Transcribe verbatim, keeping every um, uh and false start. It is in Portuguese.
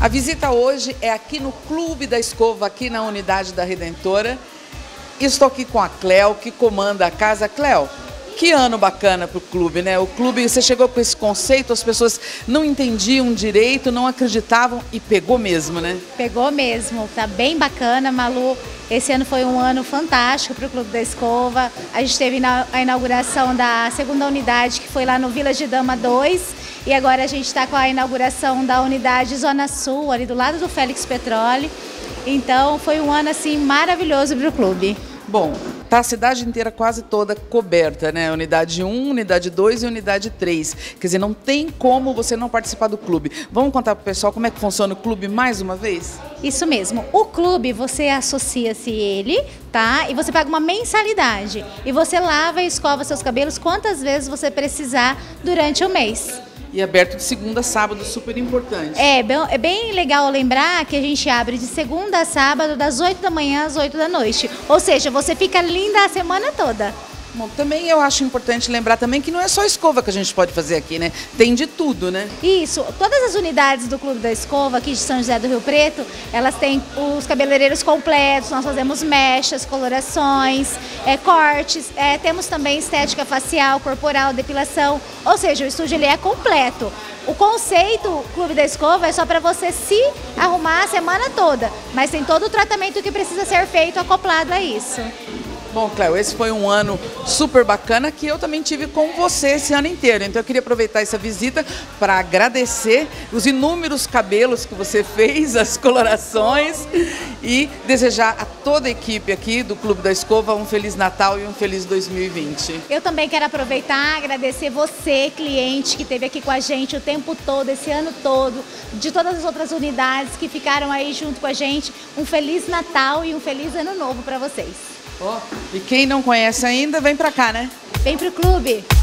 A visita hoje é aqui no Clube da Escova, aqui na Unidade da Redentora. Estou aqui com a Cléo, que comanda a casa. Cléo, que ano bacana para o clube, né? O clube, você chegou com esse conceito, as pessoas não entendiam direito, não acreditavam e pegou mesmo, né? Pegou mesmo, tá bem bacana, Malu. Esse ano foi um ano fantástico para o Clube da Escova. A gente teve a inauguração da segunda unidade, que foi lá no Village Dama dois. E agora a gente está com a inauguração da unidade Zona Sul, ali do lado do Félix Petroli. Então foi um ano assim maravilhoso para o clube. Bom, tá a cidade inteira quase toda coberta, né? Unidade um, unidade dois e unidade três. Quer dizer, não tem como você não participar do clube. Vamos contar pro pessoal como é que funciona o clube mais uma vez? Isso mesmo. O clube, você associa-se ele, tá? E você paga uma mensalidade. E você lava e escova seus cabelos quantas vezes você precisar durante o mês. E aberto de segunda a sábado, super importante. É, bem, é bem legal lembrar que a gente abre de segunda a sábado, das oito da manhã às oito da noite. Ou seja, você fica linda a semana toda. Bom, também eu acho importante lembrar também que não é só escova que a gente pode fazer aqui, né? Tem de tudo, né? Isso. Todas as unidades do Clube da Escova aqui de São José do Rio Preto, elas têm os cabeleireiros completos, nós fazemos mechas, colorações, é, cortes, é, temos também estética facial, corporal, depilação, ou seja, o estúdio ele é completo. O conceito Clube da Escova é só para você se arrumar a semana toda, mas tem todo o tratamento que precisa ser feito acoplado a isso. Bom, Cléo, esse foi um ano super bacana que eu também tive com você esse ano inteiro. Então eu queria aproveitar essa visita para agradecer os inúmeros cabelos que você fez, as colorações e desejar a toda a equipe aqui do Clube da Escova um Feliz Natal e um Feliz dois mil e vinte. Eu também quero aproveitar e agradecer você, cliente, que esteve aqui com a gente o tempo todo, esse ano todo, de todas as outras unidades que ficaram aí junto com a gente. Um Feliz Natal e um Feliz Ano Novo para vocês. Oh, e quem não conhece ainda, vem pra cá, né? Vem pro clube!